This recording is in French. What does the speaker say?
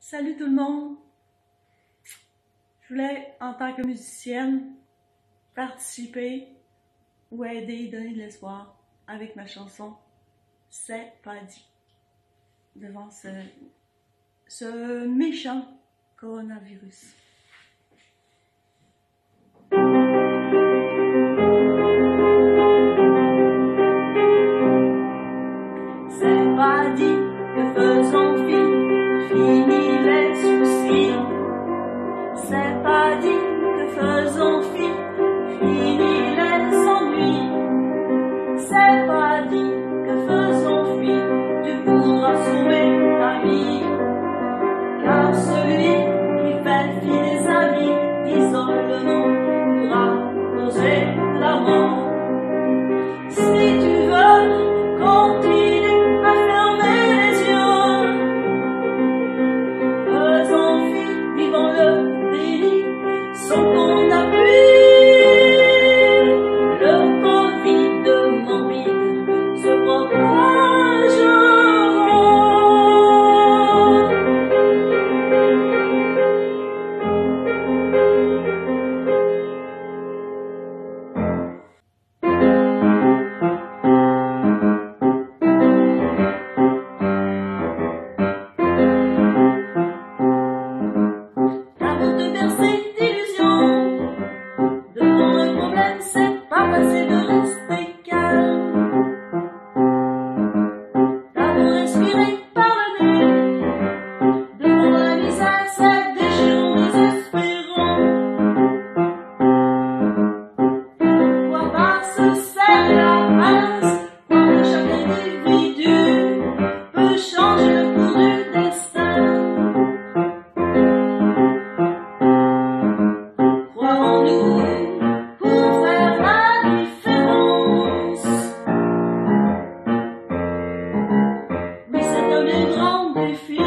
Salut tout le monde! Je voulais, en tant que musicienne, participer ou aider, donner de l'espoir avec ma chanson « C'est pas dit » devant ce méchant coronavirus. C'est pas dit que faisant fini les soucis. C'est pas dit que faisant fini les ennuis. C'est pas dit que faisant tu pourras sauver ta vie. Car celui qui fait fi des avis, d'isolement, pourra causer la mort. Si tu veux continuer à fermer les yeux, faisant fi, vivant le déni, sans ton appui, le Covid morbide se propagera. De bercer d'illusions, devant le problème, c'est pas facile de rester calme. D'abord respirer par le nez, devant la misère, c'est déchirant, désespérant. Pourquoi pas se serrer la pince, quand chaque individu peut changer le cours du destin. Pour faire la différence. Oui, c'est un bien grand défi.